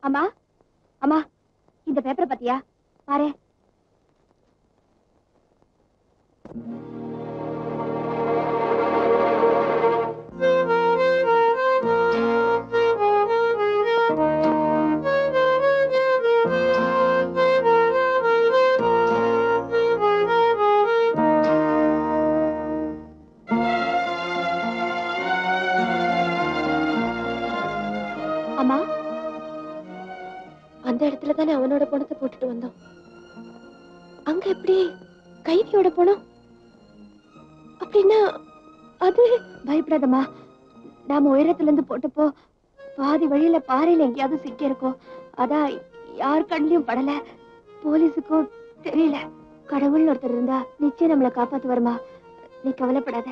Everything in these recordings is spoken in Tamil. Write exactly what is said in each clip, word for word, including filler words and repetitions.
அம்மா அம்மா இந்த பேப்பரை பத்தியா பாரு. அம்மா அந்த இடத்துல தானே அவனோட பணத்தை போட்டுட்டு வந்தோம். அங்க எப்படி கைதியோட பணம்? அப்படின்னா அது பயப்படாதம்மா. நாம உயரத்துல இருந்து போட்டப்போ பாதி வழியில பாறையில எங்கேயாவது சிக்கி இருக்கோம். அதான் யார் கண்ணிலையும் படல, போலீஸுக்கும் தெரியல. கடவுள் ஒருத்தர் இருந்தா நிச்சயம் நம்மளை காப்பாத்து வருமா. நீ கவலைப்படாத.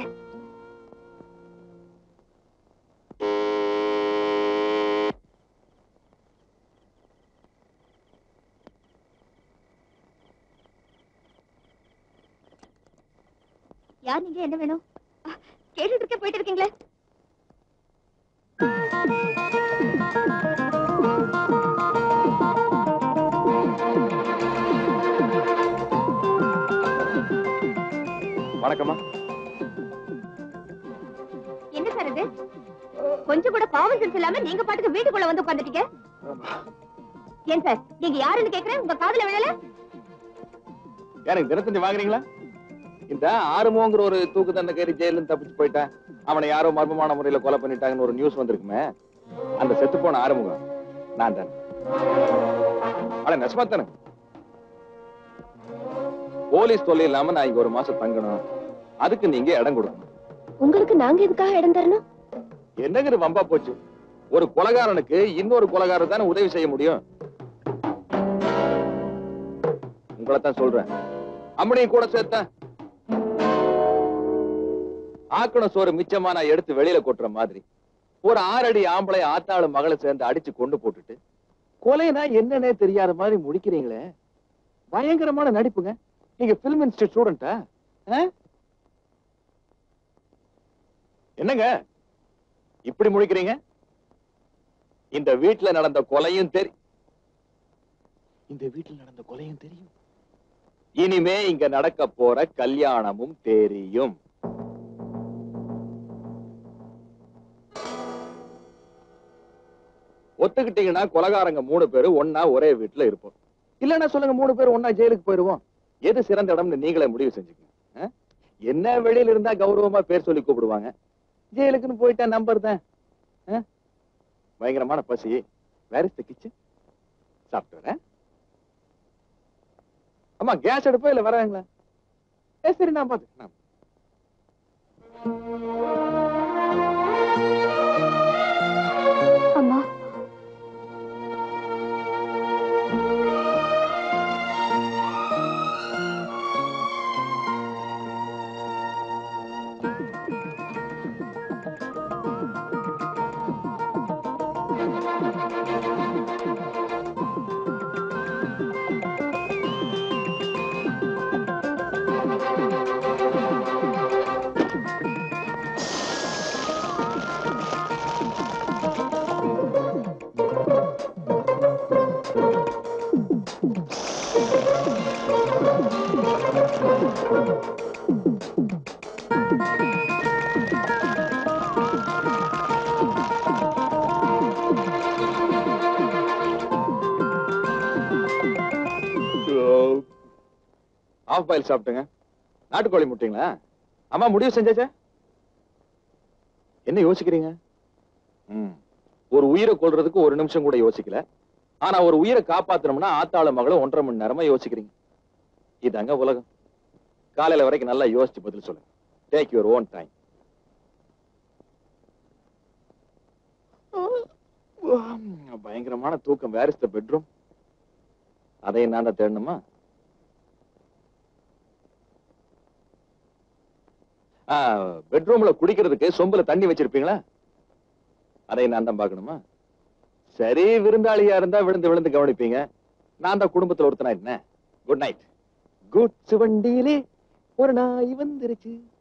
யார் நீங்க? என்ன வேணும்? கேட்டுட்டு இருக்க போயிட்டு இருக்கீங்களே. வணக்கம்மா. என்ன சார் இது? கொஞ்சம் கூட பாவம் சென்ஸ் இல்லாம நீங்க பாட்டுக்கு வீட்டுக்குள்ள வந்து உட்கார்ந்துட்டீங்க. ஏன் சார் நீங்க யாருன்னு கேக்குறேன், உங்க காதுல விழல? எனக்கு தினத்தந்தி வாங்குறீங்களா? இந்த ஆறுமோங்கிற ஒரு தூக்கு தண்டனை கேரி ஜெயில தப்பிச்சு போயிட்டேன், அவனை யாரோ மர்மமான முறையில கொலை பண்ணிட்டாங்கன்னு ஒரு நியூஸ் வந்திருக்குமே, அந்த செத்து போன ஆறுமுகம் நான் தான். ஆனா நெசமா தானே? போலீஸ் தொல்லை இல்லாம நான் இங்க ஒரு மாசம் தங்கணும், அதுக்கு நீங்க இடம் கொடுக்கணும். உங்களுக்கு நாங்க எதுக்காக இடம் தரணும்? என்னங்கிற வம்பா போச்சு. ஒரு கொலைகாரனுக்கு இன்னொரு கொலைகாரர் தானே உதவி செய்ய முடியும். உங்களைத்தான் சொல்றேன், அம்மனையும் கூட சேர்த்தேன். ஆக்கண சோறு மிச்சமா நான் எடுத்து வெளியில கொட்டுற மாதிரி ஒரு ஆறடி ஆம்பளை ஆத்தாளு மகளை சேர்ந்து அடிச்சு கொண்டு போட்டுட்டு கொலைனா என்னன்னே தெரியாத மாதிரி முடிக்கிறீங்களே, பயங்கரமான நடிப்புங்க. நீங்க பிலிம் இன்ஸ்டிடியூட் ஸ்டூடெண்டா? என்னங்க இப்படி முடிக்கிறீங்க? இந்த வீட்டுல நடந்த கொலையும் தெரியும், இந்த வீட்டுல நடந்த கொலையும் தெரியும், இனிமே இங்க நடக்க போற கல்யாணமும் தெரியும். ஒத்துக்கிட்டீங்கன்னா கொலகாரங்க மூணு பேரு ஒன்னா ஒரே வீட்டுல இருப்போம். இல்லன்னா சொல்லுங்க, மூணு பேர் ஒன்னா ஜெயிலுக்கு போயிருவோம். எது சிறந்த இடம்னு நீங்களே முடிவு செஞ்சுக்கங்க. என்ன வெளியில இருந்தா கௌரவமா பேர் சொல்லி கூப்பிடுவாங்க, ஜெயிலுக்குன்னு போயிட்டா நம்பர் தான். பயங்கரமான பசி. வேற கிச்சன் சாப்பிட்டு வரேன். அம்மா கேஸ் எடுப்பா இல்ல வராங்களா? சரி நான் பாத்து. அம்மா ஆஃப் பாயில் சாப்பிட்டுங்க. நாட்டுக்கோழி முட்டைங்களா? அம்மா முடிவு செஞ்சாச்சா? என்ன யோசிக்கிறீங்க? ஒரு உயிரை கொல்றதுக்கு ஒரு நிமிஷம் கூட யோசிக்கல, ஆனா ஒரு உயிரை காப்பாத்தணும்னா ஆத்தாள மகளை ஒன்றரை மணி நேரமா யோசிக்கிறீங்க. இதாங்க உலகம். காலையில வரைக்கும் நல்லா யோசிச்சு பதில் சொல்லுங்க. Take your own time. பயங்கரமான தூக்கம். Where is the bedroom? அதையும் நான் தான் தேடணுமா? பெட்ரூம்ல குடிக்கிறதுக்கு சொம்புல தண்ணி வச்சிருப்பீங்களா? அதை நான் தான் பார்க்கணுமா? சரி, விருந்தாளியா இருந்தா விழுந்து விழுந்து கவனிப்பீங்க. நான் தான் குடும்பத்துல ஒருத்தனா இருந்தேன். Good night. குட் சிவண்டியிலே ஒரு நாய் வந்துருச்சு.